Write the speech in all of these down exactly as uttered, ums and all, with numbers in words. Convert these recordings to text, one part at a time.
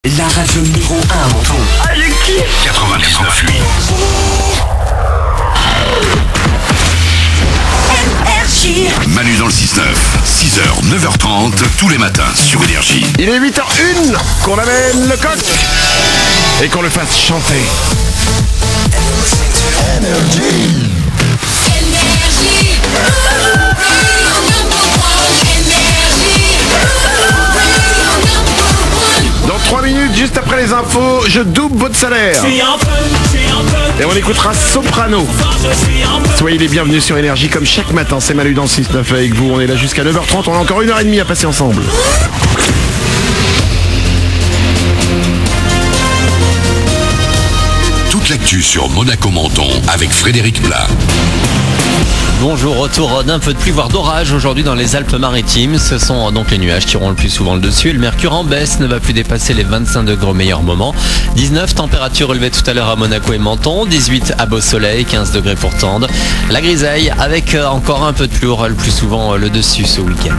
La radio numéro un, Menton. Ah, je kiffe. quatre-vingt-dix-neuf huit. Énergie. Manu dans le six neuf. six heures, neuf heures trente, tous les matins sur Énergie. Il est huit heures une qu'on amène le coq et qu'on le fasse chanter. Énergie. Dans trois minutes, juste après les infos, je double votre salaire. Et on écoutera Soprano. Soyez les bienvenus sur Énergie comme chaque matin. C'est Manu dans le six neuf avec vous. On est là jusqu'à neuf heures trente. On a encore une heure et demie à passer ensemble. Toute l'actu sur Monaco-Menton avec Frédéric Plat. Bonjour, retour d'un peu de pluie, voire d'orage aujourd'hui dans les Alpes-Maritimes. Ce sont donc les nuages qui auront le plus souvent le dessus. Et le mercure en baisse ne va plus dépasser les vingt-cinq degrés au meilleur moment. dix-neuf, température relevée tout à l'heure à Monaco et Menton. dix-huit à Beau-Soleil, quinze degrés pour Tende. La grisaille avec encore un peu de pluie aura le plus souvent le dessus ce week-end.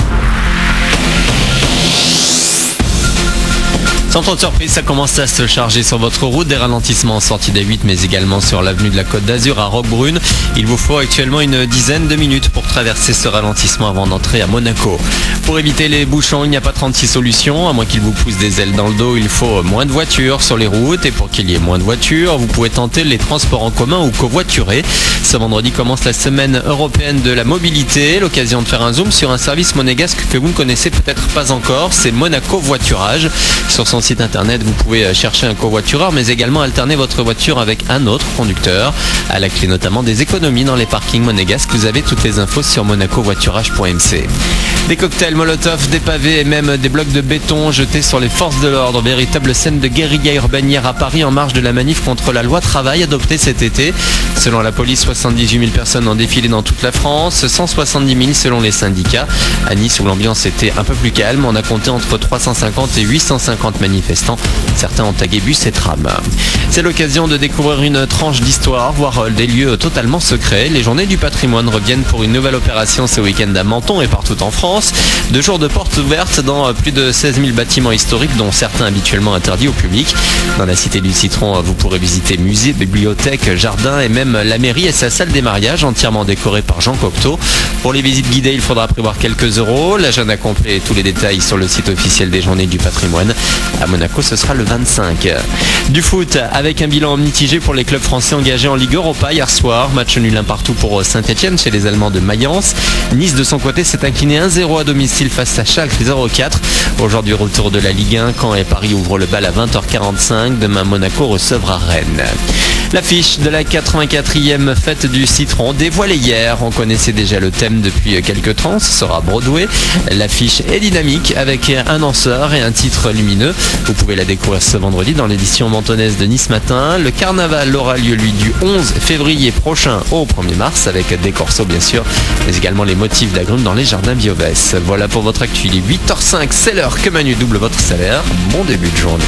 Sans trop de surprise, ça commence à se charger sur votre route. Des ralentissements en sortie des huit, mais également sur l'avenue de la Côte d'Azur à Roquebrune. Il vous faut actuellement une dizaine de minutes pour traverser ce ralentissement avant d'entrer à Monaco. Pour éviter les bouchons, il n'y a pas trente-six solutions. À moins qu'ils vous poussent des ailes dans le dos, il faut moins de voitures sur les routes. Et pour qu'il y ait moins de voitures, vous pouvez tenter les transports en commun ou covoiturer. Ce vendredi commence la semaine européenne de la mobilité. L'occasion de faire un zoom sur un service monégasque que vous ne connaissez peut-être pas encore. C'est Monaco Voiturage. Sur son site internet, vous pouvez chercher un covoitureur, mais également alterner votre voiture avec un autre conducteur. À la clé notamment des économies dans les parkings monégasques. Vous avez toutes les infos sur monaco voiturage point m c. Des cocktails Molotov, des pavés et même des blocs de béton jetés sur les forces de l'ordre. Véritable scène de guérilla urbaine hier à Paris en marge de la manif contre la loi travail adoptée cet été. Selon la police, soixante-dix-huit mille personnes ont défilé dans toute la France, cent soixante-dix mille selon les syndicats. À Nice, où l'ambiance était un peu plus calme, on a compté entre trois cent cinquante et huit cent cinquante manifestants. Certains ont tagué bus et tram. C'est l'occasion de découvrir une tranche d'histoire, voire des lieux totalement secrets. Les journées du patrimoine reviennent pour une nouvelle opération ce week-end à Menton et partout en France. Deux jours de portes ouvertes dans plus de seize mille bâtiments historiques, dont certains habituellement interdits au public. Dans la cité du Citron, vous pourrez visiter musées, bibliothèques, jardins et même la mairie et sa salle des mariages entièrement décorée par Jean Cocteau. Pour les visites guidées, il faudra prévoir quelques euros. L'agenda complet et tous les détails sur le site officiel des journées du patrimoine. À Monaco, ce sera le vingt-cinq. Du foot, avec un bilan mitigé pour les clubs français engagés en Ligue Europa hier soir. Match nul un partout pour Saint-Etienne chez les Allemands de Mayence. Nice, de son côté, s'est incliné un zéro à domicile face à Schalke zéro quatre. Aujourd'hui, retour de la Ligue un. Caen et Paris ouvrent le bal à vingt heures quarante-cinq. Demain, Monaco recevra Rennes. L'affiche de la quatre-vingt-quatrième fête du Citron dévoilée hier. On connaissait déjà le thème depuis quelques temps. Ce sera Broadway. L'affiche est dynamique avec un danseur et un titre lumineux. Vous pouvez la découvrir ce vendredi dans l'édition mentonnaise de Nice Matin. Le carnaval aura lieu lui du onze février prochain au premier mars avec des corsos bien sûr, mais également les motifs d'agrumes dans les jardins Biovès. Voilà pour votre actu. Il est huit heures cinq, c'est l'heure que Manu double votre salaire. Bon début de journée.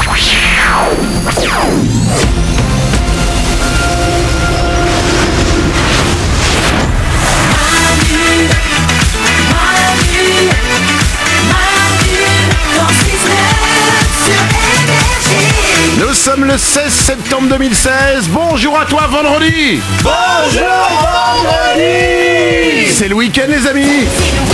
Nous sommes le seize septembre deux mille seize. Bonjour à toi, vendredi. Bonjour vendredi. C'est le week-end, les amis.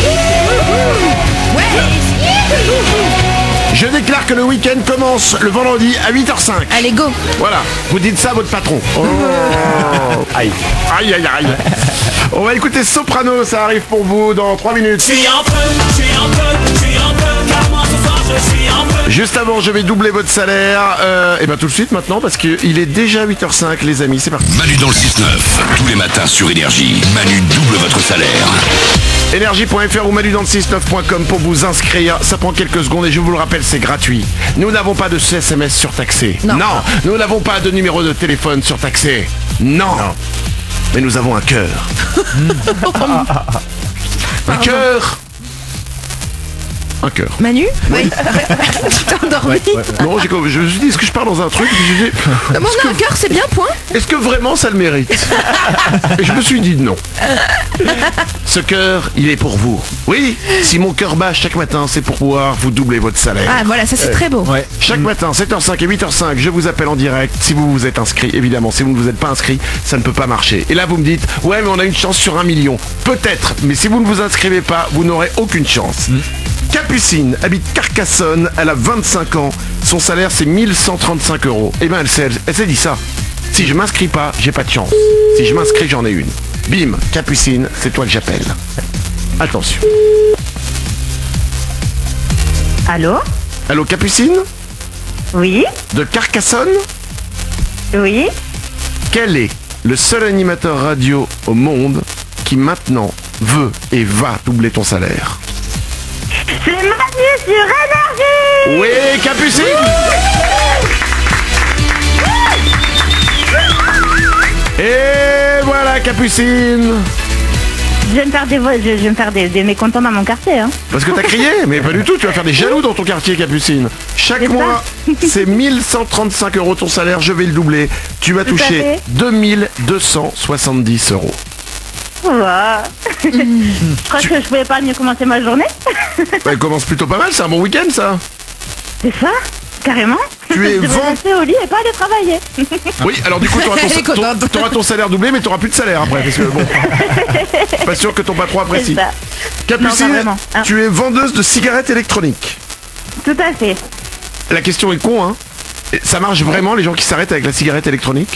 Je déclare que le week-end commence le vendredi à huit heures cinq. Allez, go. Voilà, vous dites ça à votre patron. Oh. Aïe, aïe, aïe, aïe. On va écouter Soprano, ça arrive pour vous dans trois minutes. Je suis un peu, je suis un peu, je suis un peu, car moi ce soir je suis un peu. Juste avant, je vais doubler votre salaire. Euh, et bien tout de suite maintenant, parce qu'il est déjà huit heures cinq, les amis, c'est parti. Manu dans le six neuf, tous les matins sur Énergie. Manu double votre salaire. Énergie point f r ou manu dans le six neuf point com pour vous inscrire. Ça prend quelques secondes et je vous le rappelle, c'est gratuit. Nous n'avons pas de S M S surtaxé. Non. non. Nous n'avons pas de numéro de téléphone surtaxé. Non. non. Mais nous avons un cœur. un cœur Un cœur. Manu Oui. Tu t'es endormi. Non, j'ai, je me suis dit, est-ce que je pars dans un truc? J'ai dit, Demander un cœur, c'est bien, point. est-ce que vraiment ça le mérite? Et je me suis dit non. Ce cœur, il est pour vous. Oui, si mon cœur bat chaque matin, c'est pour pouvoir vous doubler votre salaire. Ah, voilà, ça c'est très beau. Ouais. Chaque matin, sept heures cinq et huit heures cinq, je vous appelle en direct. Si vous vous êtes inscrit, évidemment, si vous ne vous êtes pas inscrit, ça ne peut pas marcher. Et là, vous me dites, ouais, mais on a une chance sur un million. Peut-être, mais si vous ne vous inscrivez pas, vous n'aurez aucune chance. Capucine habite Carcassonne, elle a vingt-cinq ans, son salaire c'est mille cent trente-cinq euros. Et ben elle s'est, elle s'est dit ça. Si je m'inscris pas, j'ai pas de chance. Si je m'inscris, j'en ai une. Bim, Capucine, c'est toi que j'appelle. Attention. Allô? Allô Capucine? Oui? De Carcassonne? Oui? Quel est le seul animateur radio au monde qui maintenant veut et va doubler ton salaire? C'est Manu sur Énergie! Oui, Capucine! Et voilà Capucine! Je vais me faire des, vo- je, je vais me faire des, des mécontents dans mon quartier, hein. Parce que t'as crié, mais pas du tout, tu vas faire des jaloux dans ton quartier Capucine. Chaque C'est ça. mois, c'est mille cent trente-cinq euros ton salaire, je vais le doubler. Tu vas Tout à toucher fait. deux mille deux cent soixante-dix euros. Ouah. Je crois que je pouvais pas mieux commencer ma journée. Bah, elle commence plutôt pas mal, c'est un bon week-end ça. C'est ça? Carrément. Tu es Je devrais vent- rester au lit et pas aller travailler. Oui, alors du coup, t'auras ton, Elle est contente. ton- t'auras ton salaire doublé, mais t'auras plus de salaire après. Parce que bon, pas sûr que ton patron apprécie. C'est ça. Capucine, Non, pas vraiment. Ah. tu es vendeuse de cigarettes électroniques. Tout à fait. La question est con, hein. Et ça marche vraiment les gens qui s'arrêtent avec la cigarette électronique?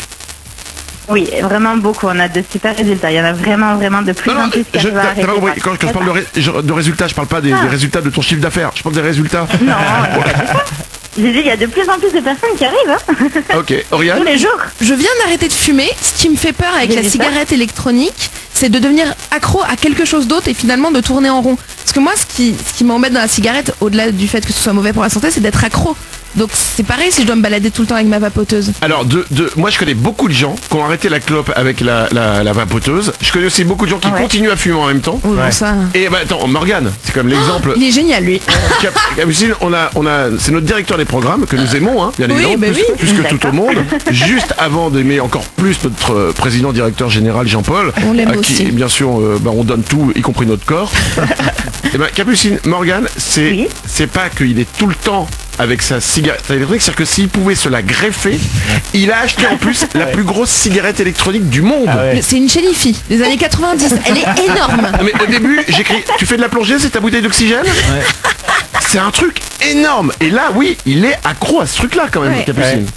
Oui, vraiment beaucoup. On a de super résultats. Il y en a vraiment, vraiment de plus Non, en non, plus qui je, arrivent à t'as, t'as arrêter pas compris. ça. Quand, quand je parle de, ré- je- de résultats, je parle pas des, Ah. des résultats de ton chiffre d'affaires. Je parle des résultats. Non, il y a pas de ça. J'ai dit, il y a de plus en plus de personnes qui arrivent, hein. Ok, Oriane. Tous les jours. Je viens d'arrêter de fumer. Ce qui me fait peur avec J'ai la vu ça. cigarette électronique, c'est de devenir accro à quelque chose d'autre et finalement de tourner en rond. Parce que moi, ce qui, ce qui m'embête dans la cigarette, au-delà du fait que ce soit mauvais pour la santé, c'est d'être accro. Donc c'est pareil si je dois me balader tout le temps avec ma vapoteuse. Alors, de, de, moi je connais beaucoup de gens qui ont arrêté la clope avec la, la, la vapoteuse. Je connais aussi beaucoup de gens qui Ouais. continuent à fumer en même temps. Oh, bon, ça. Et bah attends, Morgane, c'est comme l'exemple. Il est génial lui. Cap- Capucine, on a, on a, c'est notre directeur des programmes que nous aimons, hein, bien Oui, évidemment, bah plus, oui. plus que tout D'accord. au monde. Juste avant d'aimer encore plus notre euh, président directeur général Jean-Paul, On l'aime à qui, aussi. bien sûr, euh, bah, on donne tout, y compris notre corps. Et ben Capucine, Morgane, c'est, Oui. c'est pas qu'il est tout le temps avec sa cigarette électronique, c'est-à-dire que s'il pouvait se la greffer, il a acheté en plus la plus grosse cigarette électronique du monde. C'est une Chenifi des années quatre-vingt-dix. Elle est énorme. Non, mais au début, j'écris, tu fais de la plongée, c'est ta bouteille d'oxygène? C'est un truc énorme. Et là, oui, il est accro à ce truc-là quand même, Ouais. Capucine.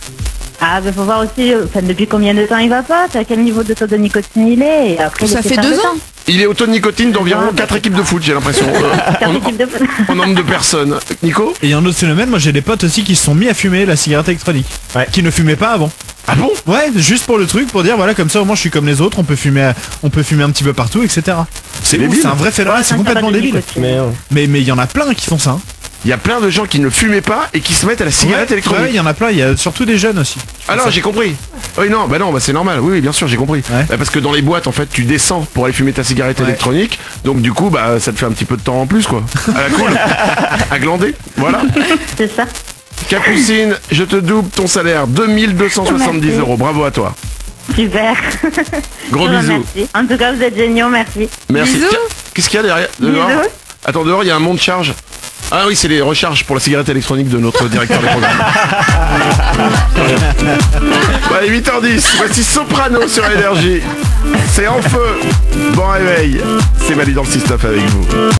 Ah, ben faut voir aussi, euh, enfin, depuis combien de temps il va pas, à quel niveau de taux de nicotine il est, et après Ça laisser fait faire deux le ans. temps. Il est au taux de nicotine d'environ Ah, quatre équipes de foot, j'ai l'impression. Euh, Quatre en, équipes de foot. en nombre de personnes. Nico? Et il y a un autre phénomène, moi j'ai des potes aussi qui se sont mis à fumer la cigarette électronique. Qui ne fumaient pas avant. Ah bon? Ouais, juste pour le truc, pour dire voilà, comme ça au moins je suis comme les autres, on peut fumer, on peut fumer un petit peu partout, et cetera. C'est débile. c'est un vrai phénomène, Ouais, c'est ça, complètement ça va débile. aussi. Mais mais il y en a plein qui font ça. hein. Il y a plein de gens qui ne fumaient pas et qui se mettent à la cigarette Ouais, électronique. ouais, il y en a plein, il y a surtout des jeunes aussi. Ah non, j'ai compris. Oui, non, bah non, bah c'est normal. Oui, oui, bien sûr, j'ai compris. Ouais. Bah, parce que dans les boîtes, en fait, tu descends pour aller fumer ta cigarette Ouais. électronique. Donc du coup, bah ça te fait un petit peu de temps en plus, quoi. À la cool. À glander. Voilà. C'est ça. Capucine, je te double ton salaire. deux mille deux cent soixante-dix Merci. euros. Bravo à toi. Super. Gros Je vous bisous. remercie. En tout cas, vous êtes géniaux, merci. Merci. Bisous. Tiens, qu'est-ce qu'il y a derrière? Dehors Bisous. Attends, dehors, il y a un monte charge. Ah oui, c'est les recharges pour la cigarette électronique de notre directeur des programmes. Ouais, huit heures dix, voici Soprano sur Énergie. C'est en feu. Bon réveil. C'est Mali dans le six neuf avec vous.